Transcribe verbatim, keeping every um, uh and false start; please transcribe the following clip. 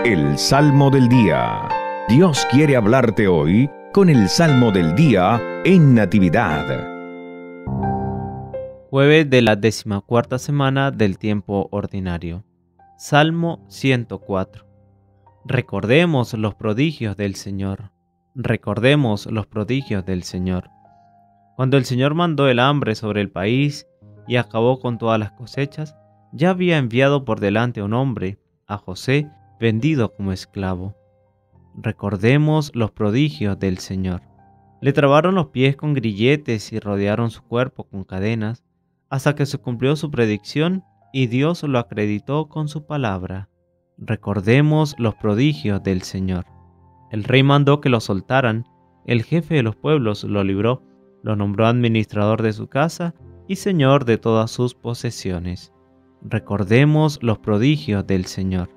El Salmo del Día. Dios quiere hablarte hoy con el Salmo del Día en Natividad. Jueves de la decimacuarta semana del tiempo ordinario. Salmo ciento cuatro. Recordemos los prodigios del Señor. Recordemos los prodigios del Señor. Cuando el Señor mandó el hambre sobre el país y acabó con todas las cosechas, ya había enviado por delante a un hombre, a José, vendido como esclavo. Recordemos los prodigios del Señor. Le trabaron los pies con grilletes y rodearon su cuerpo con cadenas, hasta que se cumplió su predicción y Dios lo acreditó con su palabra. Recordemos los prodigios del Señor. El rey mandó que lo soltaran, el jefe de los pueblos lo libró, lo nombró administrador de su casa y señor de todas sus posesiones. Recordemos los prodigios del Señor.